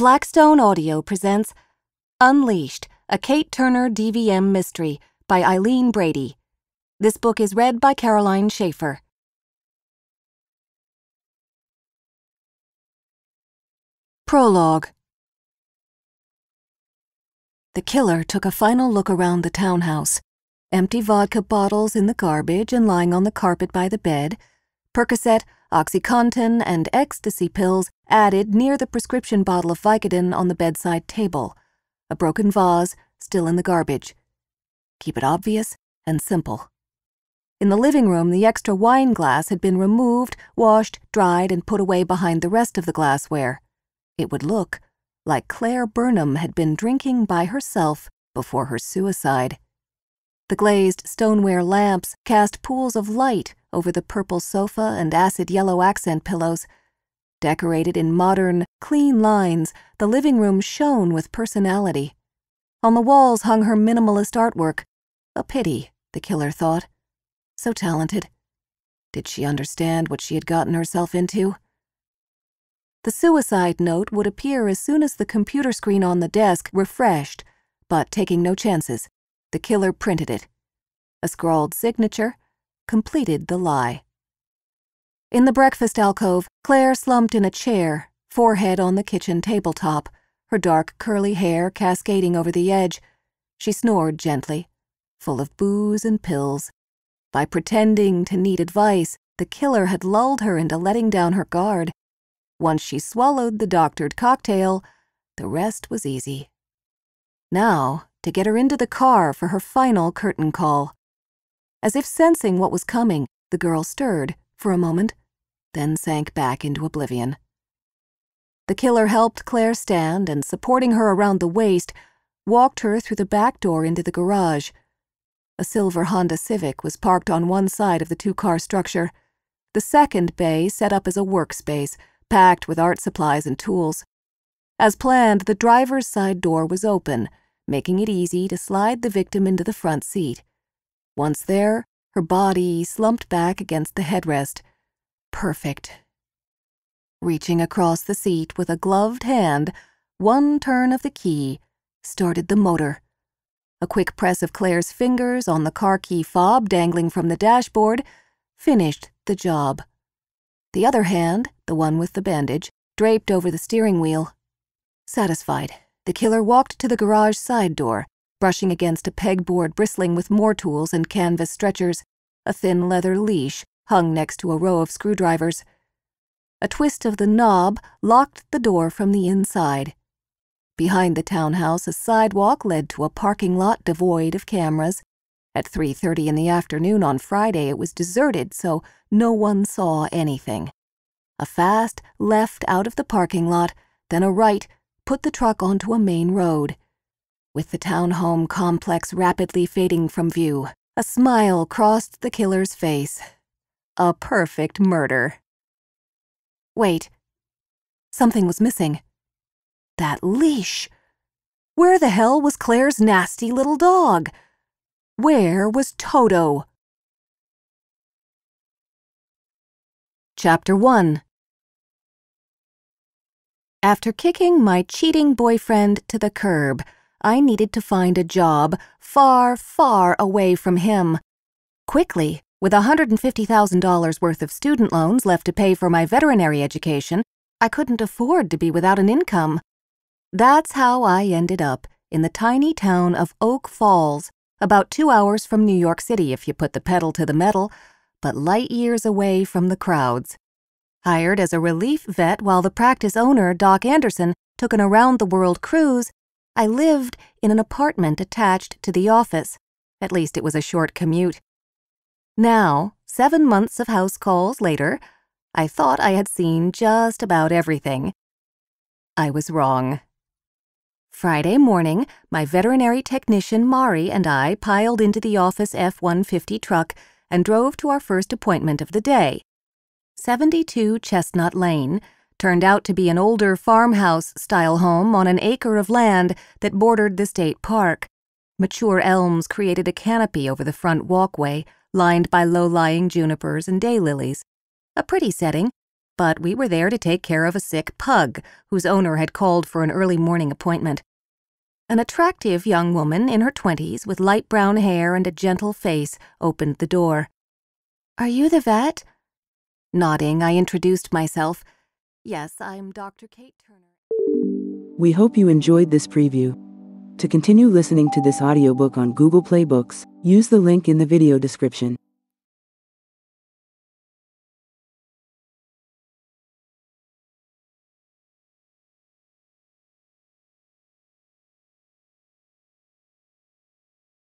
Blackstone Audio presents Unleashed, a Kate Turner DVM mystery by Eileen Brady. This book is read by Caroline Shaffer. Prologue. The killer took a final look around the townhouse. Empty vodka bottles in the garbage and lying on the carpet by the bed, Percocet, OxyContin, and ecstasy pills added near the prescription bottle of Vicodin on the bedside table, a broken vase still in the garbage. Keep it obvious and simple. In the living room, the extra wine glass had been removed, washed, dried, and put away behind the rest of the glassware. It would look like Claire Birnham had been drinking by herself before her suicide. The glazed stoneware lamps cast pools of light over the purple sofa and acid yellow accent pillows. Decorated in modern, clean lines, the living room shone with personality. On the walls hung her minimalist artwork. A pity, the killer thought. So talented. Did she understand what she had gotten herself into? The suicide note would appear as soon as the computer screen on the desk refreshed, but taking no chances, the killer printed it. A scrawled signature completed the lie. In the breakfast alcove, Claire slumped in a chair, forehead on the kitchen tabletop, her dark curly hair cascading over the edge. She snored gently, full of booze and pills. By pretending to need advice, the killer had lulled her into letting down her guard. Once she swallowed the doctored cocktail, the rest was easy. Now, to get her into the car for her final curtain call. As if sensing what was coming, the girl stirred for a moment, then sank back into oblivion. The killer helped Claire stand and, supporting her around the waist, walked her through the back door into the garage. A silver Honda Civic was parked on one side of the two-car structure. The second bay set up as a workspace, packed with art supplies and tools. As planned, the driver's side door was open, making it easy to slide the victim into the front seat. Once there, her body slumped back against the headrest. Perfect. Reaching across the seat with a gloved hand, one turn of the key started the motor. A quick press of Claire's fingers on the car key fob dangling from the dashboard finished the job. The other hand, the one with the bandage, draped over the steering wheel. Satisfied, the killer walked to the garage side door, brushing against a pegboard bristling with more tools and canvas stretchers. A thin leather leash hung next to a row of screwdrivers. A twist of the knob locked the door from the inside. Behind the townhouse, a sidewalk led to a parking lot devoid of cameras. At 3:30 in the afternoon on Friday, it was deserted, so no one saw anything. A fast left out of the parking lot, then a right put the truck onto a main road. With the townhome complex rapidly fading from view, a smile crossed the killer's face. A perfect murder. Wait. Something was missing. That leash. Where the hell was Claire's nasty little dog? Where was Toto? Chapter 1. After kicking my cheating boyfriend to the curb, I needed to find a job far, far away from him. Quickly, with $150,000 worth of student loans left to pay for my veterinary education, I couldn't afford to be without an income. That's how I ended up in the tiny town of Oak Falls, about 2 hours from New York City if you put the pedal to the metal, but light years away from the crowds. Hired as a relief vet while the practice owner, Doc Anderson, took an around-the-world cruise, I lived in an apartment attached to the office. At least it was a short commute. Now, 7 months of house calls later, I thought I had seen just about everything. I was wrong. Friday morning, my veterinary technician Mari and I piled into the office F-150 truck and drove to our first appointment of the day. 72 Chestnut Lane turned out to be an older farmhouse-style home on an acre of land that bordered the state park. Mature elms created a canopy over the front walkway, lined by low-lying junipers and daylilies. A pretty setting, but we were there to take care of a sick pug whose owner had called for an early morning appointment. An attractive young woman in her 20s with light brown hair and a gentle face opened the door. "Are you the vet?" Nodding, I introduced myself. "Yes, I'm Dr. Kate Turner." We hope you enjoyed this preview. To continue listening to this audiobook on Google Play Books, use the link in the video description.